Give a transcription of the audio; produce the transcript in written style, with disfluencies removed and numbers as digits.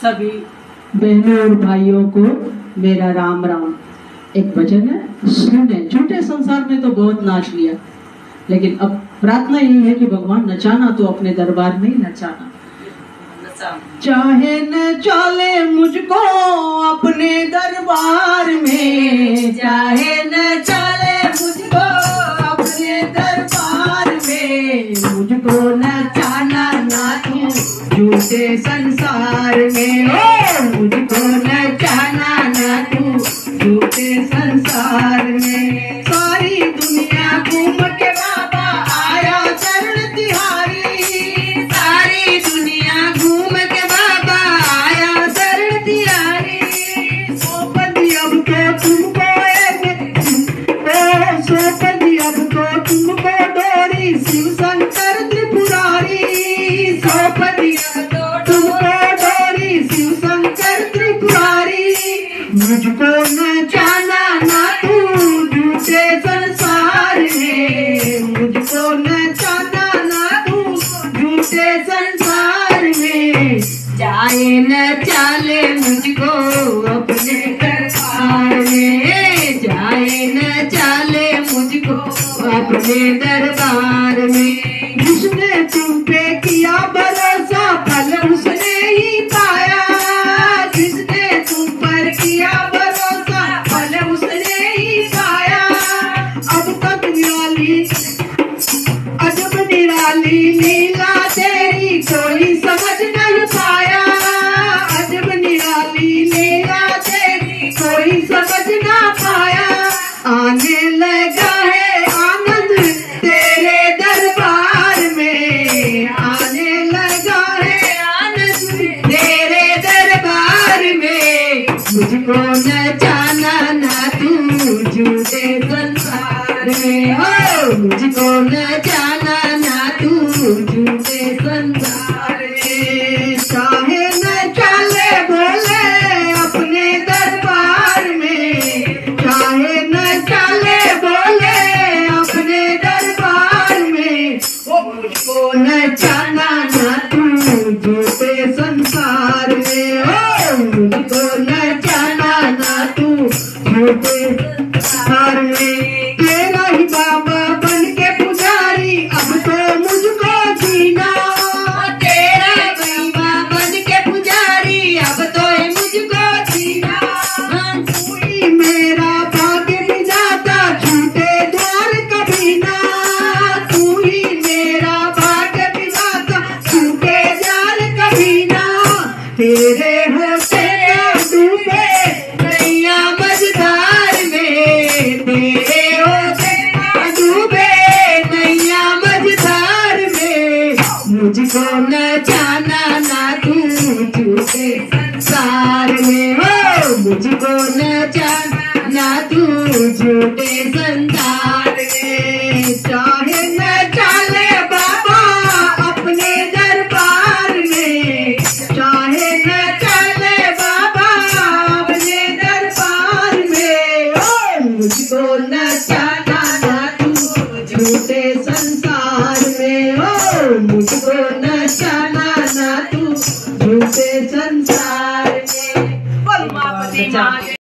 सभी बहनों और भाइयों को मेरा राम राम। एक भजन है, सुने। झूठे संसार में तो बहुत नाच लिया, लेकिन अब प्रार्थना यही है कि भगवान नचाना तो अपने दरबार में ही नचाना। चाहे न चले मुझको अपने दरबार में, चाहे न चले मुझको अपने दरबार में, मुझको नचाना ना तू झूठे संसार में। ओ मुझको नचाना ना तू झूठे संसार में। सारी दुनिया घूम के बाबा आया चरण तिहारी, सारी दुनिया घूम के बाबा आया चरण तिहारी। सौंप दी अब तो तुमको सौंप दी अब तो तुमको डोरी शिव शंकर त्रिपुरारी, सौंप दी अब तो तुमको डोरी शिव शंकर त्रिपुरारी। मुझको नचाना ना तू झूठे संसार में, मुझको नचाना ना तू झूठे संसार में। जाए न चाले मुझको अपने दरबार में, जाए न चाले मुझको अपने दरबार में। जिसने तुम पे किया भरोसा फल उसने ही पाया, जिसने तुम पर किया भरोसा फल उसने ही पाया। अब तक निराली अजब निराली लीला तेरी कोई समझ नहीं पाया, अजब निराली लीला तेरी कोई समझ ना पाया। आने लगा है आनंद तेरे दरबार में, आने लगा है आनंद तेरे दरबार में। मुझको नचाना ना तू झूठे संसार में, हो मुझको नचाना ना तू झूठे संसार में। चाहे न चले बोले अपने दरबार में, चाहे न चले बोले अपने दरबार में। ओ मुझको नचाना ना तू झूठे संसार में, ओ मुझको नचाना ना तू झूठे संसार में। तेरा ही बाबा बन के पुजारी अब तो मुझको जीना, तेरा बाबा बन के पुजारी अब तो मुझको जीना। तू ही मेरा भाग्य विधाता छूटे द्वार कभी ना, तू ही मेरा भाग्य विधाता छूटे द्वार कभी ना। तेरे होते डूबे नैया मझधार में, तेरे होते डूबे नैया मझधार में। मुझको नचाना ना तू झूठे संसार में, हो मुझको नचाना ना तू झूठे संसार में। चाहे न चले बाबा अपने दरबार में, चाहे न चले बाबा अपने दरबार में। ओ मुझको नचाना ना तू झूठे संसार में, ओ मुझको नचाना ना तू झूठे संसार में।